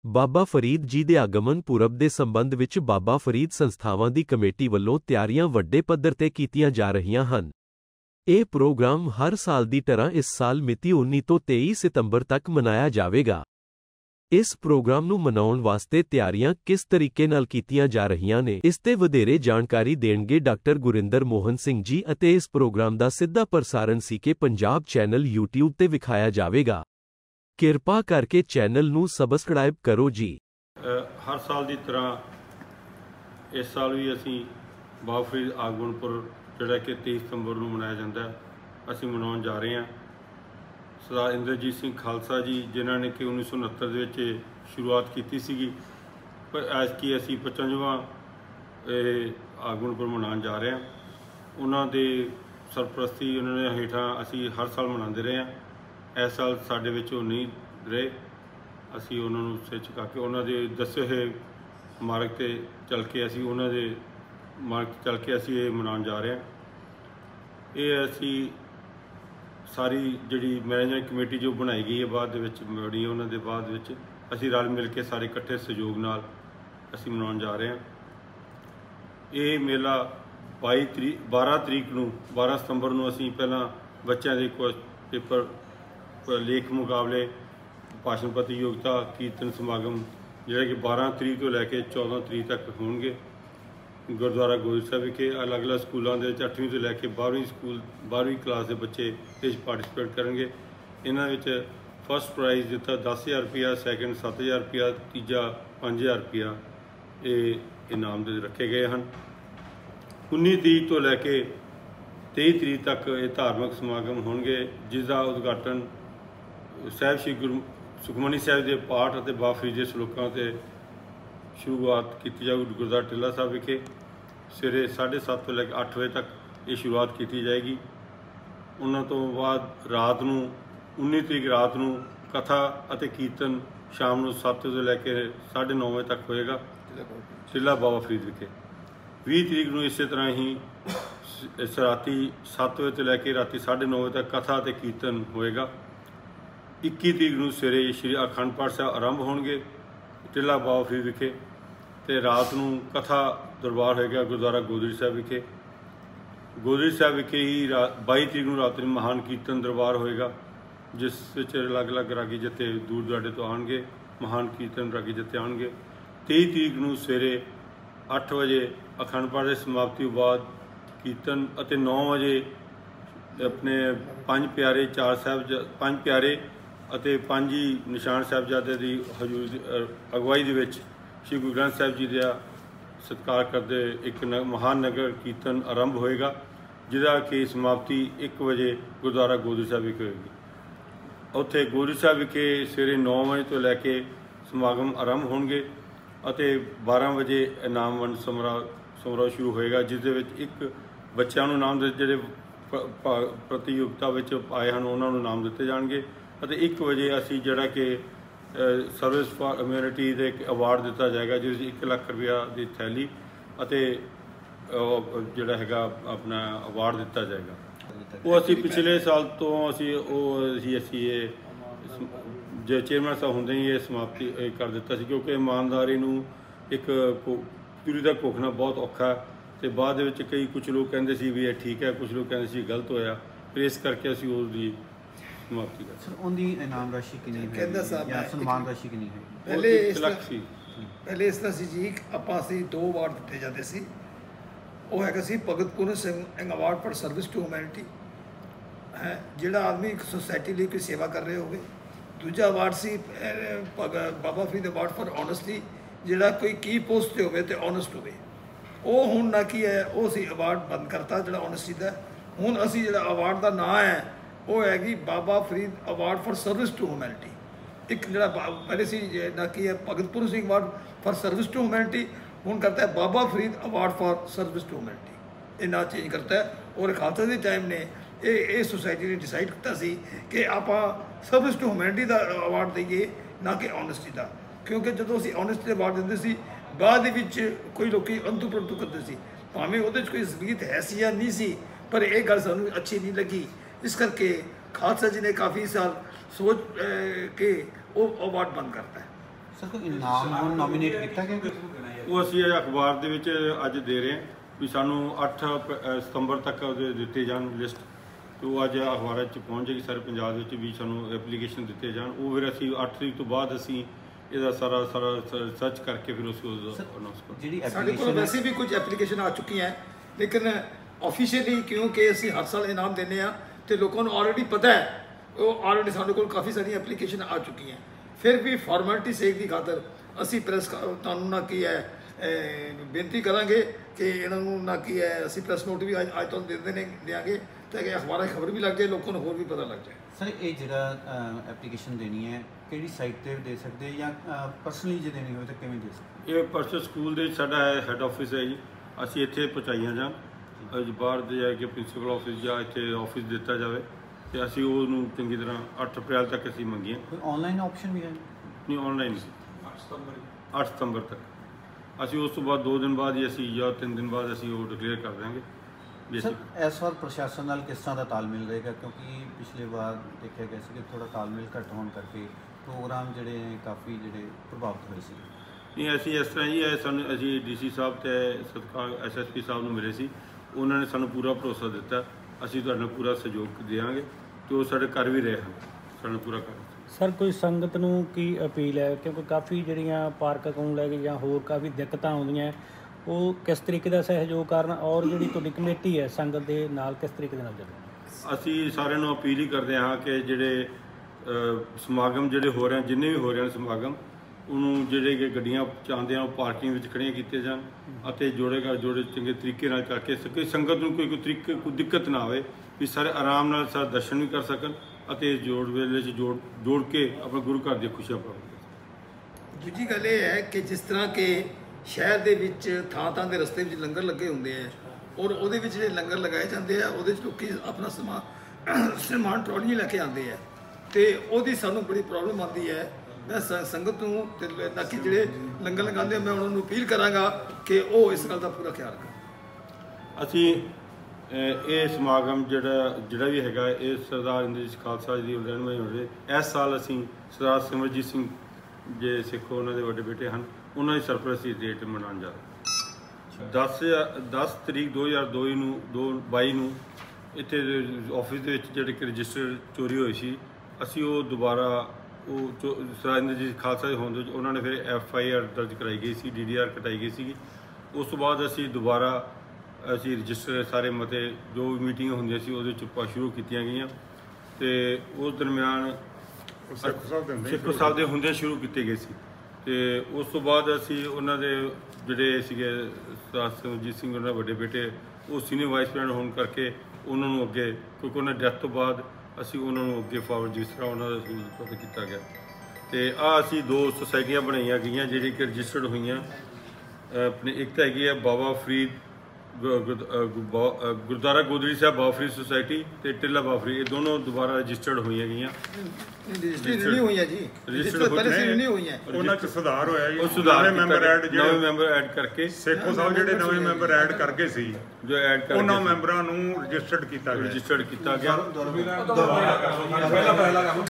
ਬਾਬਾ ਫਰੀਦ ਜੀ ਦੇ ਆਗਮਨ ਪੁਰਬ ਦੇ ਸੰਬੰਧ ਵਿੱਚ ਬਾਬਾ ਫਰੀਦ ਸੰਸਥਾਵਾਂ ਦੀ ਕਮੇਟੀ ਵੱਲੋਂ ਤਿਆਰੀਆਂ ਵੱਡੇ ਪੱਧਰ ਤੇ ਕੀਤੀਆਂ ਜਾ ਰਹੀਆਂ ਹਨ। ਇਹ ਪ੍ਰੋਗਰਾਮ ਹਰ ਸਾਲ ਦੀ ਤਰ੍ਹਾਂ ਇਸ ਸਾਲ ਮਿਤੀ 19 ਤੋਂ 23 ਸਤੰਬਰ ਤੱਕ ਮਨਾਇਆ ਜਾਵੇਗਾ। ਇਸ ਪ੍ਰੋਗਰਾਮ ਨੂੰ ਮਨਾਉਣ ਵਾਸਤੇ ਤਿਆਰੀਆਂ ਕਿਸ ਤਰੀਕੇ ਨਾਲ ਕੀਤੀਆਂ ਜਾ ਰਹੀਆਂ ਨੇ, ਇਸ ਤੇ ਵਧੇਰੇ ਜਾਣਕਾਰੀ ਦੇਣਗੇ ਡਾਕਟਰ ਗੁਰਿੰਦਰ ਮੋਹਨ ਸਿੰਘ ਜੀ ਅਤੇ ਇਸ ਪ੍ਰੋਗਰਾਮ ਦਾ ਸਿੱਧਾ ਪ੍ਰਸਾਰਣ ਸੀਕੇ ਪੰਜਾਬ ਚੈਨਲ YouTube ਤੇ ਵਿਖਾਇਆ ਜਾਵੇਗਾ। ਕਿਰਪਾ ਕਰਕੇ ਚੈਨਲ ਨੂੰ ਸਬਸਕ੍ਰਾइब करो जी। हर साल की तरह इस साल भी असी बाबा फरीद आगमनपुर जोड़ा कि 23 सितंबर को मनाया जाता है असी मनाने जा रहे हैं। सरदार इंद्रजीत सिंह खालसा जी जिन्होंने कि 1969 के शुरुआत की सी, पर ऐसकी असी 55वां आगमनपुर मनाने जा रहे हैं। उन्होंने सरप्रस्ती उन्होंने हेठा असी हर साल मनाते रहे हैं। इस साल साढ़े नहीं रहे, असी उन्होंने सिर झुका के उन्होंने दसे हुए मार्ग से चल के असी उन्होंने मार्ग चल के असी ये मनाने जा रहे हैं। ये असी सारी जी मैनेजमेंट कमेटी जो बनाई गई है बाद बड़ी उन्होंने बाद असी रल मिल के सारे इकट्ठे सहयोग नाल असी मनाने जा रहे हैं। ये मेला 12 तरीक नूं 12 सितंबर नूं असी पहला बच्चों के कुछ पेपर लेख मुकाबले भाषण प्रतियोगिता कीर्तन समागम जोड़ा कि 12 तरीक तो लैके 14 तरीक तक होंगे। गुरुद्वारा गोविंद साहब विखे अलग अलग स्कूलों के 8वीं तो लैके 12वीं क्लास के बच्चे इस पार्टिसिपेट करेंगे। इन्होंने फर्स्ट प्राइज़ दिता 10,000 रुपया, सैकेंड 7,000 रुपया, तीजा 5,000 रुपया ये इनाम दे रखे गए हैं। 19 तरीक तो लैके 23 तरीक तक ये धार्मिक समागम होंगे जिसका उद्घाटन साहिब श्री गुरु सुखमनी साहिब के पाठ और बाबा फरीद के सलोकों से शुरुआत की जाएगी। गुरुद्वारा टिल्ला साहब विखे सवेरे 7:30 तो लैके 8 बजे तक ये शुरुआत की जाएगी। उन्होंने तो बाद रात नूं 19 तरीक रात नूं कथा और कीर्तन शाम नूं 7 तो लैके 9:30 बजे तक होएगा टिल्ला बाबा फरीद विखे। 20 तरीक नूं इस तरह ही राती 7 बजे तो लैके राती 9:30 बजे तक कथा और कीर्तन होएगा। 21 तरीक नूं सवेरे श्री अखंड पाठ साहब आरंभ होणगे टिल्ला बाबा फरीद विखे ते रात नूं कथा दरबार होएगा गुरुद्वारा गोदड़ी साहब विखे। गोदड़ी साहब विखे ही 22 तरीक नूं रात नूं महान कीर्तन दरबार होएगा जिस विच अलग अलग रागी जत्थे दूर दुराडे तो आउणगे, महान कीर्तन रागी जत्थे आउणगे। 23 तरीक नूं सवेरे 8 बजे अखंड पाठ की समाप्ति बाद कीर्तन और 9 बजे अपने 5 प्यारे 5 प्यारे ਅਤੇ 5 ਨਿਸ਼ਾਨ ਸਾਹਿਬਜ਼ਾਦੇ ਦੀ ਹਜ਼ੂਰ ਅਗਵਾਈ ਦੇ ਵਿੱਚ ਸ਼੍ਰੀ ਗੁਰੂ ਗ੍ਰੰਥ ਸਾਹਿਬ ਜੀ ਦਾ ਸਤਿਕਾਰ ਕਰਦੇ ਇੱਕ ਮਹਾਨ ਨਗਰ ਕੀਰਤਨ ਆਰੰਭ ਹੋਏਗਾ ਜਿਹਦਾ ਕਿ ਸਮਾਪਤੀ 1 ਵਜੇ ਗੁਰਦੁਆਰਾ ਗੋਦੜੀ ਸਾਹਿਬ ਵਿਖੇ ਹੋਏਗੀ। ਉੱਥੇ ਗੋਦੜੀ ਸਾਹਿਬ ਵਿਖੇ ਸਵੇਰੇ 9 ਵਜੇ ਤੋਂ ਲੈ ਕੇ ਸਮਾਗਮ ਆਰੰਭ ਹੋਣਗੇ ਅਤੇ 12 ਵਜੇ ਇਨਾਮ ਵੰਡ ਸਮਾਰੋਹ ਸ਼ੁਰੂ ਹੋਏਗਾ ਜਿਸ ਦੇ ਵਿੱਚ ਇੱਕ ਬੱਚਿਆਂ ਨੂੰ ਇਨਾਮ ਜਿਹੜੇ ਪ੍ਰਤੀਯੋਗਤਾ ਵਿੱਚ ਆਏ ਹਨ ਉਹਨਾਂ ਨੂੰ ਇਨਾਮ ਦਿੱਤੇ ਜਾਣਗੇ ਅਤੇ 1 ਵਜੇ ਅਸੀਂ ਜਿਹੜਾ ਕਿ ਸਰਵਿਸ ਫਾਰ ਇਮਿਊਨਿਟੀ ਦੇ ਇੱਕ ਅਵਾਰਡ ਦਿੱਤਾ ਜਾਏਗਾ ਜਿਸ ਵਿੱਚ 1 ਲੱਖ ਰੁਪਇਆ ਦੀ ਥੈਲੀ ਅਤੇ ਜਿਹੜਾ ਹੈਗਾ ਆਪਣਾ ਅਵਾਰਡ ਦਿੱਤਾ ਜਾਏਗਾ। ਉਹ ਅਸੀਂ ਪਿਛਲੇ ਸਾਲ ਤੋਂ ਅਸੀਂ ਇਹ ਜੇ ਚੇਅਰਮੈਨ ਸਾਹਿਬ ਹੁੰਦੇ ਹੀ ਇਹ ਸਮਾਪਤੀ ਕਰ ਦਿੱਤਾ ਸੀ ਕਿਉਂਕਿ ਇਮਾਨਦਾਰੀ ਨੂੰ ਇੱਕ ਪੂਰੀ ਦਾ ਘੋਖਣਾ ਬਹੁਤ ਔਖਾ ਅਤੇ ਬਾਅਦ ਦੇ ਵਿੱਚ ਕਈ ਕੁਝ ਲੋਕ ਕਹਿੰਦੇ ਸੀ ਵੀ ਇਹ ਠੀਕ ਹੈ, ਕੁਝ ਲੋਕ ਕਹਿੰਦੇ ਸੀ ਗਲਤ ਹੋਇਆ, ਫਿਰ ਇਸ ਕਰਕੇ ਅਸੀਂ ਉਹਦੀ समाप्ति कर सर उनकी इनाम राशि कितनी है या सम्मान राशि कितनी है? पहले इस तरह से जी ਆਪਾਂ ਅਸੀਂ 2 ਅਵਾਰਡ ਦਿੱਤੇ ਜਾਂਦੇ ਸੀ। ਉਹ ਹੈਗਾ ਸੀ Bhagat Puran Singh award for service to humanity ਹੈ ਜਿਹੜਾ ਆਦਮੀ ਇੱਕ ਸੁਸਾਇਟੀ ਲਈ ਕੋਈ ਸੇਵਾ ਕਰ ਰਿਹਾ ਹੋਵੇ। ਦੂਜਾ ਅਵਾਰਡ ਸੀ Baba Farid award for honesty ਜਿਹੜਾ ਕੋਈ ਕੀ ਪੋਸਟ ਤੇ ਹੋਵੇ ਤੇ ਓਨੈਸਟ ਹੋਵੇ। ਉਹ ਹੁਣ ਨਾ ਕੀ ਹੈ ਉਹ ਸੀ ਅਵਾਰਡ ਬੰਦ ਕਰਤਾ ਜਿਹੜਾ ਓਨੈਸਟੀ ਦਾ। ਹੁਣ ਅਸੀਂ ਜਿਹੜਾ ਅਵਾਰਡ ਦਾ ਨਾਂ ਹੈ ਉਹ ਹੈਗੀ Baba Farid award for service to humanity. ਇੱਕ ਜਿਹੜਾ ਪਹਿਲੇ ਸੀ ਨਾ ਕੀ ਹੈ Bhagat Puran Singh award for service to humanity ਹੁਣ ਕਰਤਾ ਹੈ Baba Farid award for service to humanity. ਇਹ ਨਾਂ ਚੇਂਜ ਕਰਤਾ ਹੈ ਔਰ ਖਾਲਸਾ ਦੇ ਟਾਈਮ ਨੇ ਇਹ ਸੁਸਾਇਟੀ ਨੇ ਡਿਸਾਈਡ ਕੀਤਾ ਸੀ ਕਿ ਆਪਾਂ ਸਰਵਿਸ ਟੂ ਹਿਊਮੈਨਿਟੀ ਦਾ ਅਵਾਰਡ ਦਈਏ ਨਾ ਕਿ ਓਨੈਸਟੀ ਦਾ ਕਿਉਂਕਿ ਜਦੋਂ ਅਸੀਂ ਓਨੈਸਟੀ ਦਾ ਅਵਾਰਡ ਦਿੰਦੇ ਸੀ ਬਾਅਦ ਦੇ ਵਿੱਚ ਕੋਈ ਲੋਕੀ ਅੰਤੂ ਪ੍ਰੰਤੂ ਕਰਦੇ ਸੀ ਭਾਵੇਂ ਉਹਦੇ 'ਚ ਕੋਈ ਅਸਲੀਅਤ ਹੈ ਸੀ ਜਾਂ ਨਹੀਂ ਸੀ ਪਰ ਇਹ ਗੱਲ ਸਾਨੂੰ ਅੱਛੀ ਨਹੀਂ ਲੱਗੀ। इस करके खालसा जी ने काफ़ी साल सोच के वो अवार्ड बंद करता है। ਸਰ ਕੋਈ ਇਨਾਮ ਹੁਣ ਨੋਮੀਨੇਟ ਕੀਤਾ ਗਿਆ? ਉਹ ਅਸੀਂ ਇਹ ਅਖਬਾਰ ਦੇ ਵਿੱਚ ਅੱਜ ਦੇ ਰਹੇ ਹਾਂ ਵੀ ਸਾਨੂੰ 8 ਸਤੰਬਰ ਤੱਕ ਉਹਦੇ ਦਿੱਤੇ ਜਾਣ ਲਿਸਟ, ਤੇ ਉਹ ਅੱਜ ਅਖਬਾਰਾਂ 'ਚ ਪਹੁੰਚ ਜਾਏਗੀ ਸਾਰੇ ਪੰਜਾਬ ਵਿੱਚ ਵੀ ਸਾਨੂੰ ਐਪਲੀਕੇਸ਼ਨ ਦਿੱਤੇ ਜਾਣ। ਉਹ ਫਿਰ ਅਸੀਂ 8 ਤਰੀਕ ਤੋਂ ਬਾਅਦ ਅਸੀਂ ਇਹਦਾ ਸਾਰਾ ਰਿਸਰਚ ਕਰਕੇ ਫਿਰ ਉਸ ਅਨਾਉਂਸ ਕਰਾਂਗੇ। ਸਾਡੇ ਕੋਲ ਵੈਸੇ ਵੀ ਕੁਝ ਐਪਲੀਕੇਸ਼ਨ ਆ ਚੁੱਕੀਆਂ ਹੈ, ਲੇਕਿਨ ਆਫੀਸ਼ੀਅਲੀ ਕਿਉਂਕਿ ਅਸੀਂ ਹਰ ਸਾਲ ਇਨਾਮ ਦਿੰਦੇ ਹਾਂ ਤੇ ਲੋਕਾਂ ਨੂੰ ਆਲਰੇਡੀ ਪਤਾ ਹੈ, ਉਹ ਆਲਰੇਡੀ ਸਾਡੇ ਕੋਲ ਕਾਫੀ ਸਾਰੀਆਂ ਐਪਲੀਕੇਸ਼ਨ ਆ ਚੁੱਕੀਆਂ। ਫਿਰ ਵੀ ਫਾਰਮੈਲਿਟੀ ਸੇਕ ਦੀ ਖਾਤਰ ਅਸੀਂ ਪ੍ਰੈਸ ਤੁਹਾਨੂੰ ਨਾ ਕੀ ਹੈ ਬੇਨਤੀ ਕਰਾਂਗੇ ਕਿ ਇਹਨਾਂ ਨੂੰ ਨਾ ਕੀ ਹੈ ਅਸੀਂ ਪ੍ਰੈਸ ਨੋਟ ਵੀ ਅੱਜ ਤੋਂ ਦਿਆਂਗੇ ਤਾਂ ਕਿ ਅਖਬਾਰਾਂ 'ਚ ਖਬਰ ਵੀ ਲੱਗ ਜਾਏ, ਲੋਕਾਂ ਨੂੰ ਹੋਰ ਵੀ ਪਤਾ ਲੱਗ ਜਾਏ। ਸਰ ਇਹ ਜਿਹੜਾ ਐਪਲੀਕੇਸ਼ਨ ਦੇਣੀ ਹੈ ਕਿਹੜੀ ਸਾਈਟ ਤੇ ਦੇ ਸਕਦੇ ਜਾਂ ਪਰਸਨਲੀ ਜੇ ਦੇਣੀ ਹੋਵੇ ਤਾਂ ਕਿਵੇਂ ਦੇ ਸਕਦੇ? ਇਹ ਪਰਸਨਲ ਸਕੂਲ ਦੇ ਸਾਡਾ ਹੈੱਡ ਆਫਿਸ ਹੈ ਜੀ, ਅਸੀਂ ਇੱਥੇ ਪਹੁੰਚਾਈਆਂ ਜਾਣ, ਬਾਹਰ ਦੇ ਜਾ ਕੇ ਪ੍ਰਿੰਸੀਪਲ ਆਫਿਸ ਜਾਂ ਇੱਥੇ ਆਫਿਸ ਦਿੱਤਾ ਜਾਵੇ ਤੇ ਅਸੀਂ ਉਹਨੂੰ ਚੰਗੀ ਤਰ੍ਹਾਂ 8 ਅਪ੍ਰੈਲ ਤੱਕ ਅਸੀਂ ਮੰਗੀਆਂ। ਕੋਈ ਆਨਲਾਈਨ ਆਪਸ਼ਨ ਵੀ ਹੈ? ਨਹੀਂ, ਆਨਲਾਈਨ 8 ਸਤੰਬਰ ਤੱਕ। ਅਸੀਂ ਉਸ ਤੋਂ ਬਾਅਦ 2 ਦਿਨ ਬਾਅਦ ਹੀ ਅਸੀਂ ਜਾਂ 3 ਦਿਨ ਬਾਅਦ ਅਸੀਂ ਉਹ ਡਿਕਲੇਅਰ ਕਰ ਦਿਆਂਗੇ। ਸਰ ਇਸ ਵਾਰ ਪ੍ਰਸ਼ਾਸਨ ਨਾਲ ਕਿਸ ਤਰ੍ਹਾਂ ਦਾ ਤਾਲਮੇਲ ਰਹੇਗਾ, ਕਿਉਂਕਿ ਪਿਛਲੇ ਵਾਰ ਦੇਖਿਆ ਗਿਆ ਸੀ ਕਿ ਥੋੜਾ ਤਾਲਮੇਲ ਘੱਟ ਹੋਣ ਕਰਕੇ ਪ੍ਰੋਗਰਾਮ ਜਿਹੜੇ ਕਾਫੀ ਪ੍ਰਭਾਵਿਤ ਹੋਏ ਸੀ? ਨਹੀਂ, ਅਸੀਂ ਇਸ ਤਰ੍ਹਾਂ ਹੀ ਸਾਨੂੰ ਅਸੀਂ ਡੀਸੀ ਸਾਹਿਬ ਤੇ ਸਤਿਕਾਰ ਐਸਐਸਪੀ ਸਾਹਿਬ ਨੂੰ ਮਿਲੇ ਸੀ, ਉਹਨਾਂ ਨੇ ਸਾਨੂੰ ਪੂਰਾ ਭਰੋਸਾ ਦਿੱਤਾ ਅਸੀਂ ਤੁਹਾਡੇ ਨਾਲ ਪੂਰਾ ਸਹਿਯੋਗ ਦੇਵਾਂਗੇ ਤੇ ਉਹ ਸਾਡੇ ਕਰ ਵੀ ਰਹੇ ਹਨ, ਸਾਨੂੰ ਪੂਰਾ ਕਰ। ਸਰ ਕੋਈ ਸੰਗਤ ਨੂੰ ਕੀ ਅਪੀਲ ਹੈ, ਕਿਉਂਕਿ ਕਾਫੀ ਜਿਹੜੀਆਂ ਪਾਰਕ ਨੂੰ ਲੈ ਕੇ ਜਾਂ ਹੋਰ ਕਾਫੀ ਦਿੱਕਤਾਂ ਆਉਂਦੀਆਂ, ਉਹ ਕਿਸ ਤਰੀਕੇ ਦਾ ਸਹਿਯੋਗ ਕਰਨ ਔਰ ਜਿਹੜੀ ਤੁਹਾਡੀ ਕਮੇਟੀ ਹੈ ਸੰਗਤ ਦੇ ਨਾਲ ਕਿਸ ਤਰੀਕੇ ਦੇ ਨਾਲ ਚੱਲੇ? ਅਸੀਂ ਸਾਰਿਆਂ ਨੂੰ ਅਪੀਲ ਹੀ ਕਰਦੇ ਹਾਂ ਕਿ ਜਿਹੜੇ ਸਮਾਗਮ ਜਿਹੜੇ ਹੋ ਰਹੇ ਜਿੰਨੇ ਵੀ ਹੋ ਰਹੇ ਹਨ ਸਮਾਗਮ, ਉਹਨੂੰ ਜਿਹੜੇ ਕਿ ਗੱਡੀਆਂ ਚਾਹੁੰਦੇ ਆ ਉਹ ਪਾਰਕਿੰਗ ਵਿੱਚ ਖੜੀਆਂ ਕੀਤੇ ਜਾਣ ਅਤੇ ਜੋੜੇ ਚੰਗੇ ਤਰੀਕੇ ਨਾਲ ਕਰਕੇ ਸਕੇ, ਸੰਗਤ ਨੂੰ ਕੋਈ ਦਿੱਕਤ ਨਾ ਆਵੇ, ਵੀ ਸਾਰੇ ਆਰਾਮ ਨਾਲ ਸਾਰੇ ਦਰਸ਼ਨ ਵੀ ਕਰ ਸਕਣ ਅਤੇ ਜੋੜ ਵੇਲੇ 'ਚ ਜੋੜ ਕੇ ਆਪਣੇ ਗੁਰੂ ਘਰ ਦੀਆਂ ਖੁਸ਼ੀਆਂ ਪ੍ਰਾਪਤ ਕਰ। ਦੂਜੀ ਗੱਲ ਇਹ ਹੈ ਕਿ ਜਿਸ ਤਰ੍ਹਾਂ ਕਿ ਸ਼ਹਿਰ ਦੇ ਵਿੱਚ ਥਾਂ ਦੇ ਰਸਤੇ ਵਿੱਚ ਲੰਗਰ ਲੱਗੇ ਹੁੰਦੇ ਆ ਔਰ ਉਹਦੇ ਵਿੱਚ ਜਿਹੜੇ ਲੰਗਰ ਲਗਾਏ ਜਾਂਦੇ ਆ ਉਹਦੇ 'ਚ ਲੋਕੀ ਆਪਣਾ ਸਮਾਨ ਟਰਾਲੀ ਲੈ ਕੇ ਆਉਂਦੇ ਆ ਤੇ ਉਹਦੀ ਸਾਨੂੰ ਬੜੀ ਪ੍ਰੋਬਲਮ ਆਉਂਦੀ ਹੈ। ਮੈਂ ਸੰਗਤ ਨੂੰ ਤੇ ਤਾਂ ਕਿ ਜਿਹੜੇ ਲੰਗਰ ਲਗਾਉਂਦੇ ਮੈਂ ਉਹਨਾਂ ਨੂੰ ਅਪੀਲ ਕਰਾਂਗਾ ਕਿ ਉਹ ਇਸ ਗੱਲ ਦਾ ਪੂਰਾ ਖਿਆਲ ਰੱਖਣ। ਅਸੀਂ ਇਹ ਸਮਾਗਮ ਜਿਹੜਾ ਵੀ ਹੈਗਾ ਇਹ ਸਰਦਾਰ ਇੰਦਰਜੀਤ ਖਾਲਸਾ ਜੀ ਦੀ 99ਵੀਂ ਹੋਵੇ। ਇਸ ਸਾਲ ਅਸੀਂ ਸਰਦਾਰ ਸਿਮਰਜੀਤ ਸਿੰਘ ਜੇ ਸਿੱਖ ਉਹਨਾਂ ਦੇ ਵੱਡੇ ਬੇਟੇ ਹਨ, ਉਹਨਾਂ ਦੀ ਸਰਪ੍ਰਸਤੀ ਡੇਟ ਮਨਾਉਣ ਜਾ ਰਹੇ 10 ਤਰੀਕ 2022 ਨੂੰ ਇੱਥੇ ਆਫਿਸ ਦੇ ਵਿੱਚ ਜਿਹੜੇ ਕਿ ਰਜਿਸਟਰ ਚੋਰੀ ਹੋਈ ਸੀ, ਅਸੀਂ ਉਹ ਦੁਬਾਰਾ ਸਰਦਾਰ ਇੰਦਰਜੀਤ ਖਾਲਸਾ ਦੇ ਹੋਣ ਦੇ ਵਿੱਚ ਉਹਨਾਂ ਨੇ ਫਿਰ FIR ਦਰਜ ਕਰਾਈ ਗਈ ਸੀ, DDR ਕਟਾਈ ਗਈ ਸੀਗੀ। ਉਸ ਤੋਂ ਬਾਅਦ ਅਸੀਂ ਦੁਬਾਰਾ ਰਜਿਸਟਰ ਸਾਰੇ ਮਤੇ ਜੋ ਮੀਟਿੰਗਾਂ ਹੁੰਦੀਆਂ ਸੀ ਉਹਦੇ 'ਚ ਸ਼ੁਰੂ ਕੀਤੀਆਂ ਗਈਆਂ ਤੇ ਉਸ ਦਰਮਿਆਨ ਸਿੱਖ ਸਾਹਿਬ ਦੇ ਹੁੰਦੇ ਸ਼ੁਰੂ ਕੀਤੇ ਗਏ ਸੀ ਤੇ ਉਸ ਤੋਂ ਬਾਅਦ ਅਸੀਂ ਉਹਨਾਂ ਦੇ ਜਿਹੜੇ ਸੀਗੇ ਸਰਦਾਰ ਸਿਮਰਜੀਤ ਸਿੰਘ ਉਹਨਾਂ ਦੇ ਵੱਡੇ ਬੇਟੇ ਉਹ ਸੀਨੀਅਰ ਵਾਈਸ ਪ੍ਰੈਜ਼ੀਡੈਂਟ ਹੋਣ ਕਰਕੇ ਉਹਨਾਂ ਨੂੰ ਅੱਗੇ ਕਿਉਂਕਿ ਉਹਨਾਂ ਡੈਥ ਤੋਂ ਬਾਅਦ ਅਸੀਂ ਉਹਨਾਂ ਨੂੰ ਅੱਗੇ ਫਾਰਵਰਡ ਜਿਸ ਤਰ੍ਹਾਂ ਉਹਨਾਂ ਦਾ ਕੀਤਾ ਗਿਆ ਤੇ ਅਸੀਂ 2 ਸੁਸਾਇਟੀਆਂ ਬਣਾਈਆਂ ਗਈਆਂ ਜਿਹੜੀਆਂ ਕਿ ਰਜਿਸਟਰਡ ਹੋਈਆਂ। ਆਪਣੇ ਇੱਕ ਤਾਂ ਹੈਗੀ ਹੈ ਬਾਬਾ ਫਰੀਦ ਗੁਰਦੁਆਰਾ ਗੋਦੜੀ ਸਾਹਿਬ ਬਾਬਾ ਫਰੀਦ ਸੁਸਾਇਟੀ ਤੇ ਟਿੱਲਾ ਬਾਬਾ ਫਰੀਦ, ਇਹ ਦੋਨੋਂ ਦੁਬਾਰਾ ਰਜਿਸਟਰਡ ਹੋਈਆਂ ਗਈਆਂ। ਰਜਿਸਟਰਡ ਨਹੀਂ ਹੋਈਆਂ ਜੀ, ਰਜਿਸਟਰਡ ਪਹਿਲੇ ਨਹੀਂ ਹੋਈਆਂ, ਉਹਨਾਂ 'ਚ ਸੁਧਾਰ ਹੋਇਆ ਜੀ। ਉਹ ਸੁਧਾਰ ਨਵੇਂ ਮੈਂਬਰ ਐਡ ਕਰਕੇ ਸੇਖੋ ਸਾਹਿਬ ਜਿਹੜੇ ਨਵੇਂ ਮੈਂਬਰ ਐਡ ਕਰ ਗਏ ਸੀ ਜੋ ਐਡ ਕਰਕੇ ਉਹਨਾਂ ਮੈਂਬਰਾਂ ਨੂੰ ਰਜਿਸਟਰਡ ਕੀਤਾ ਗਿਆ।